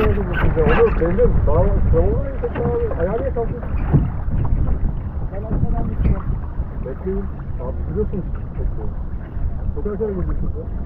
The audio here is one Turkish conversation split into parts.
Olur, benim daha kıvamı ne tekrar abi? Ayağı niye kalkıyor? Ben arkadan geçiyorum. Bekleyin. Abi biliyorsunuz. Bekleyin. Çok erken gidiyorsunuz ya.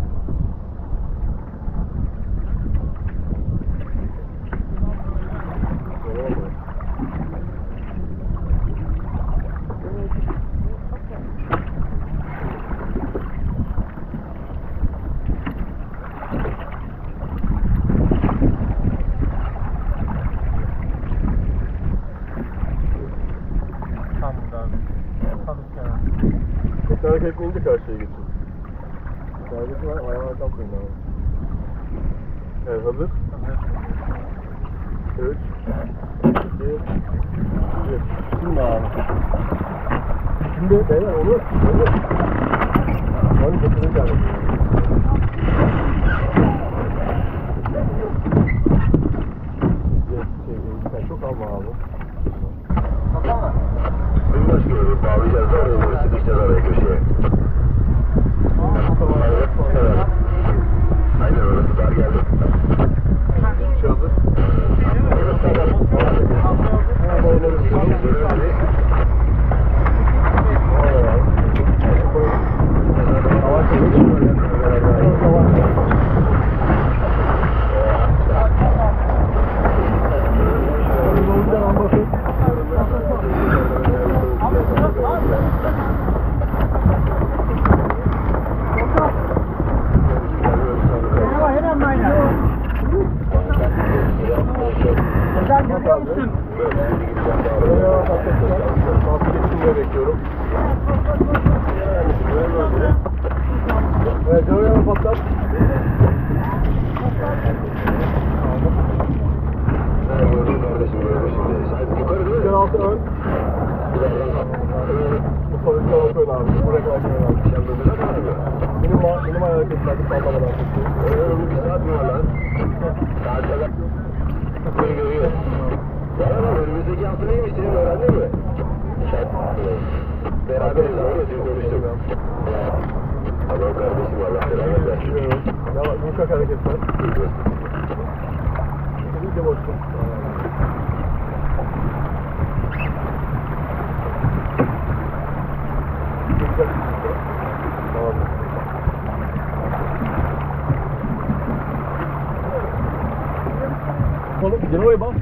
Tekrar hareket olunca karşıya geçin. Kardeşim var, ayağına kalkmayın abi. Evet, hazır. Hazır. 3, 2, 1. Şimdi abi. Şimdi beyler olur. Olur. Hadi götürün kardeşim. Sen çok alma abi. Kapanma. Bilmez ki öyle bağlayacağız da oraya böyle sıkışacağız oraya köşeye. Evet. Aynen orası dar geldi. Şu hazır. Evet, canım patlat. Rüzgar altı ön. Bu rüzgar altı ön abi. Buraya kadar ön abi. Benim ayağı hareketlerde sallamadan tutuyor. Öyle bir saat mi var lan? Saat kadar. Böyle görüyor. Bana bak, önümüzdeki hafta neymiş senin öğrendin mi? Beraberiz abi, dün konuştuk. Tamam kardeşim, Allah beraber versin. Ya bak, yumuşak hareketler. İyice boşluk. Tamam. Oğlum, Genoa'ya bas.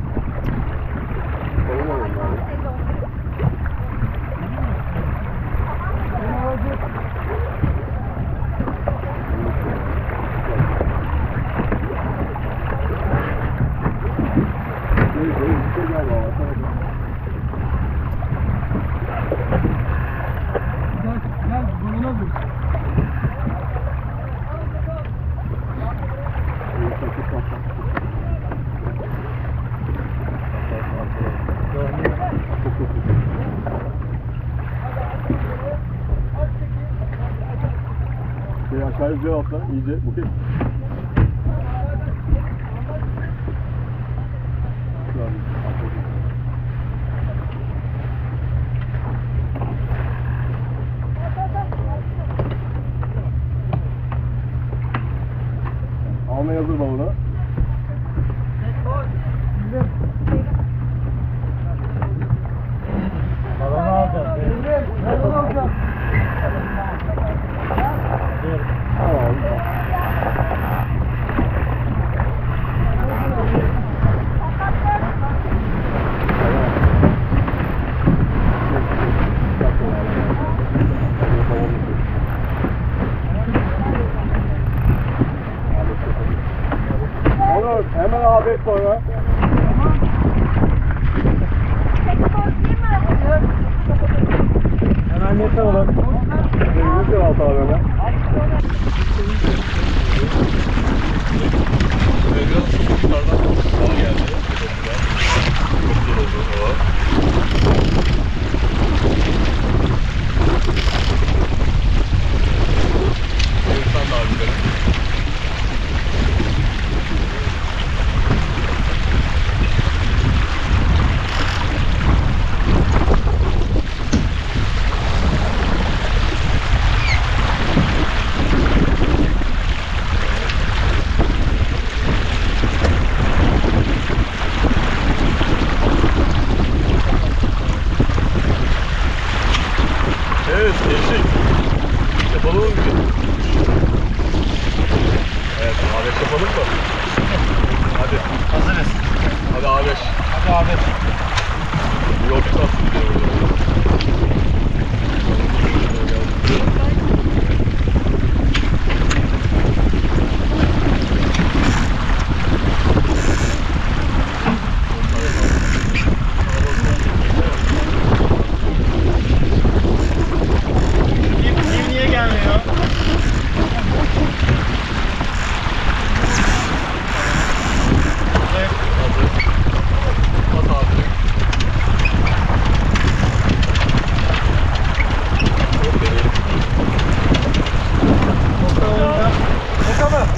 Aşağıya güzel atla, iyice. Okey. Almaya hazır balona. Balonu alacağız. Balonu alacağız. Olur, hemen abi sonra. Hemen yeter olur. Güzel altı abi hemen. Biraz yukarıdan hava geldi. Çok güzel oldu hava. İnsan da abilerim.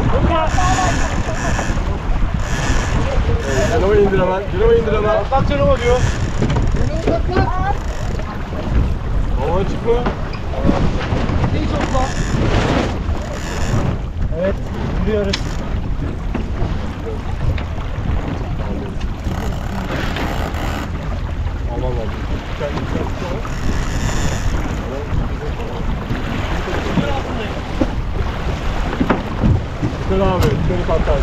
Cenova indir hemen. Cenova indir hemen. Atlat Cenova diyor. Hava açık mı? Evet, yürüyoruz. Aman Allah'ım. Çıkar abi, seni patlar.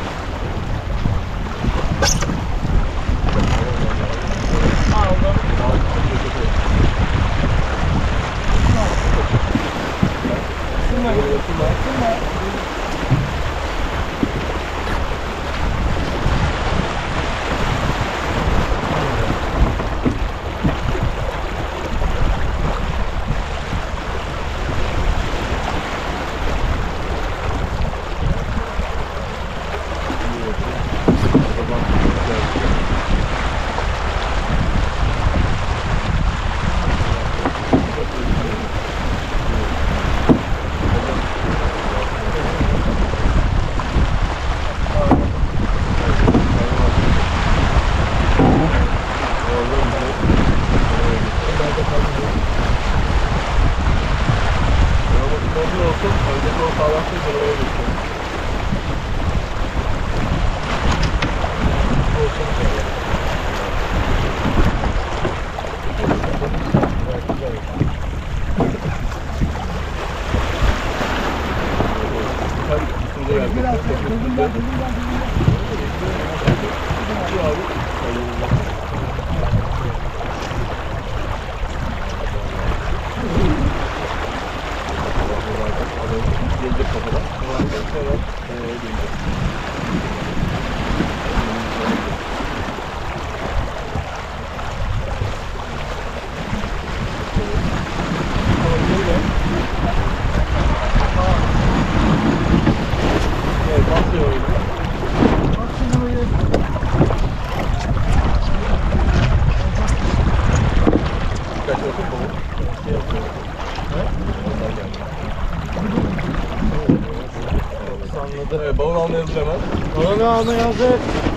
Evet, balon almaya hazır hemen. Balonu almaya hazır.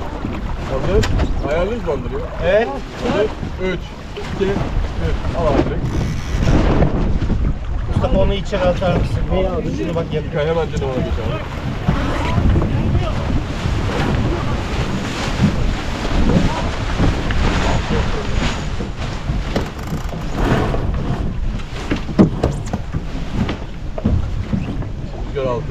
Hazır. Ayarlıyız bandırıyor. Evet. Hazır. 3, 2, 1. Al abi direkt. Mustafa onu içeri atar mısın? Neyi aldın? Şunu bak yakın. Hemen Cenova'na geç abi. Rüzgar altı.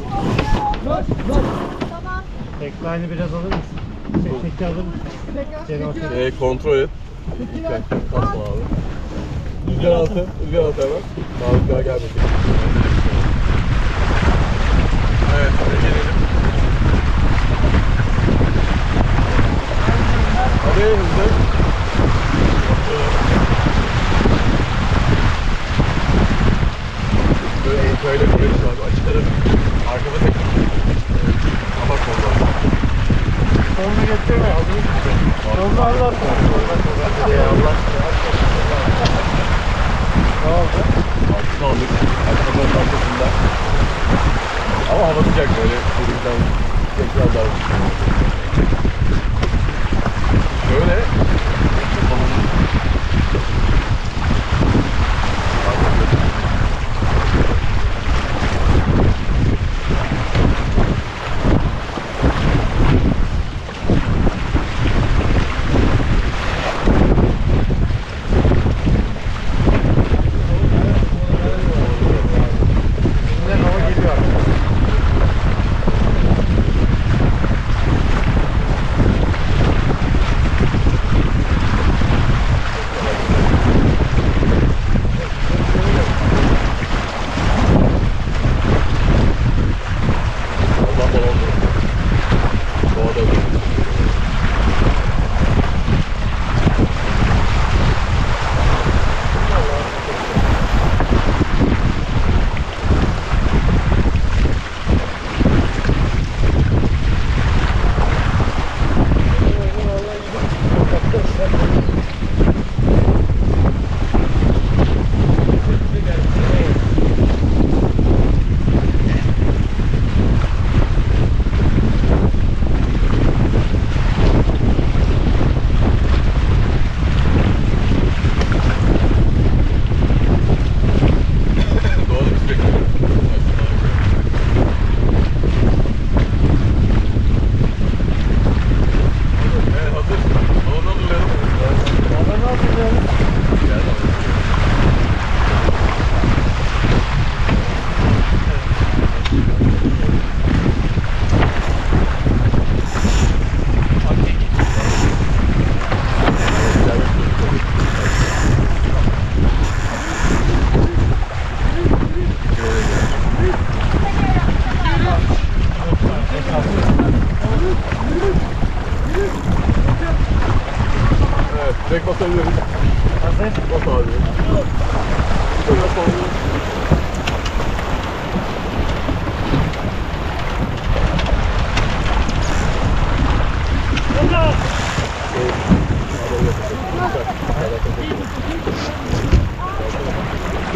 Backline'ı biraz alır mısın? Teki alır mısın? Kontrol et. Dikkat. Kasma abi. Rüzgar altı. Rüzgar altı hemen. Daha rüzgar gelmedi. Evet. Gelelim. Hadi hızlı. Böyle bir yarış var. Açık taraf. Arkada tek. Kapak kollar. Sonunu getirme. Sonunu anlat. Allah ne oldu? Altı aldık. Kapatanın arkasında. Ama hava sıcak böyle. Çocuktan tekrar daha şöyle.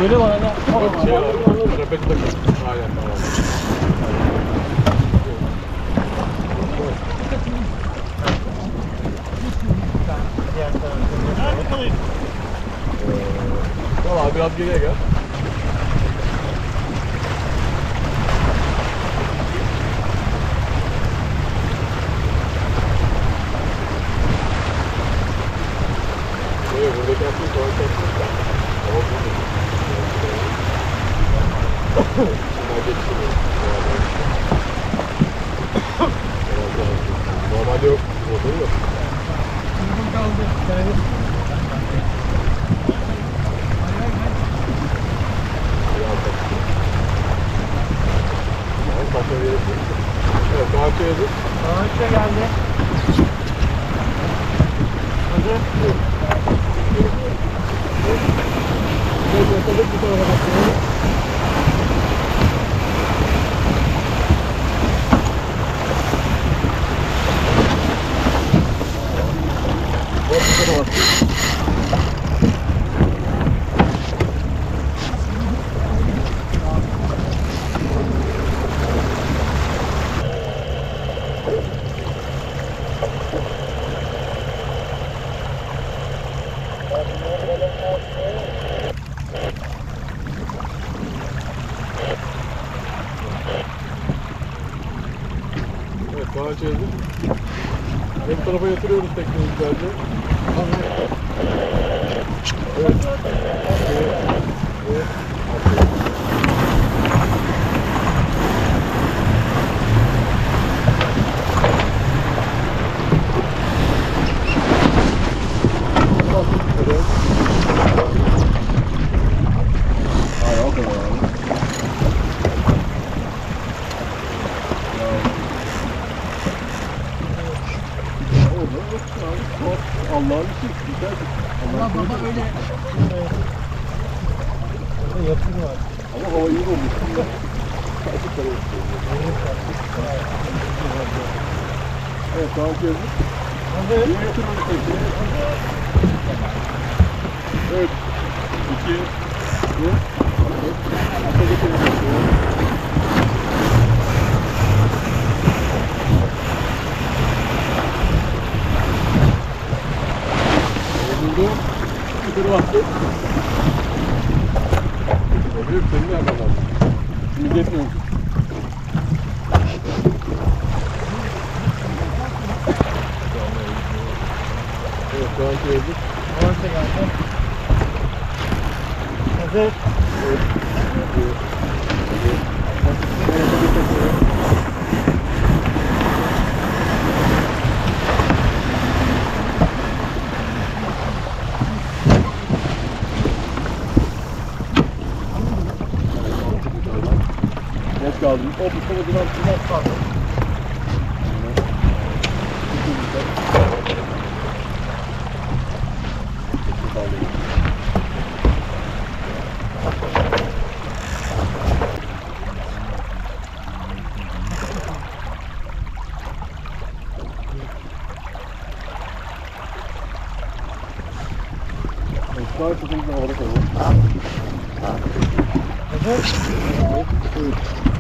Söyle bana da. Şey var. Repet takım. Aynen. Tamam. Diğer tarafta. Tamam biraz geriye gel. Evet, buradaki aslında sonra çekmişler. Ama bu normalde yok. Motoru yok. Evet, Doğanç'a yazıp. Doğanç'a geldi. Hazır. Evet, yakaladık bu tarafa bakıyoruz. Bak bu tarafa bakıyoruz. Evet, Doğanç'a yazıp. Bu tarafa yatırıyoruz tekneyi güzelce. Evet. Evet. Hayır, o kadar abi. Allah'ın işi. Güzel. Allah baba öyle. Burada yapım var. Ama hava iyi olmuş. Açık kare evet, tamam yazdık. Hazır. İyi götürüyoruz tekneyi. 3, 2, 1. Hasta götürüyoruz. Durdu. Yukarı baktı. Öbür senin nereden var? Şimdi yetmiyor. Evet, şu anki yazdık. Doğanç'a geldi. Hazır. Evet. Net kaldım. O bu sene biraz kaldı. Şu an tutumuzu havada koyalım. Hazır. Evet.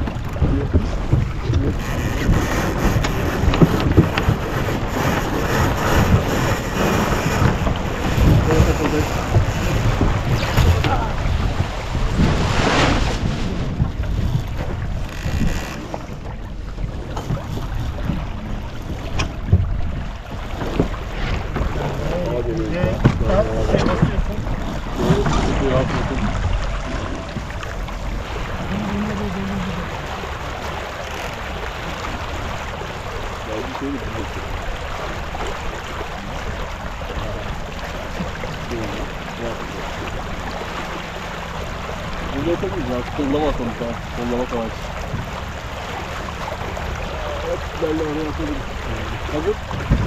Bunu yapabiliriz ya. Kollama atalım tamam. Kollama falan. Evet, belli oraya atabiliriz. Hazır?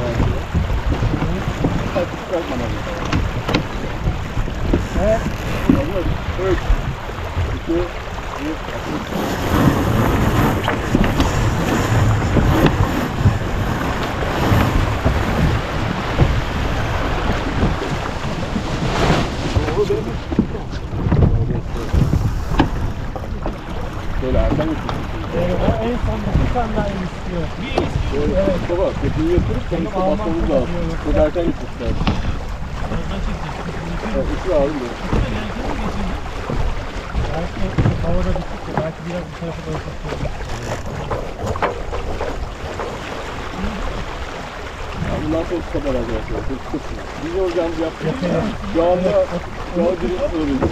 Hadi çıkartma lazım tamam. Evet. Hazır. 3, 2, 1, atın. en son bir tane daha el istiyor. Evet. Baba, tepkiyi yatırıp sonra işte basmamız lazım. Çok erken gitmişler. Evet, üçü aldım ben. Belki havada bitikçe, belki biraz bu tarafa doğru takıyor. Bundan sonra bu kadar arkadaşlar. Çok kısmı. Biz de hocamızı yaptık. Şu anda birinci soruyuz.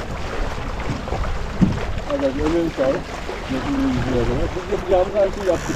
Arkadaşlar önemli sağlık. Biz yapacağımız her şeyi yaptık.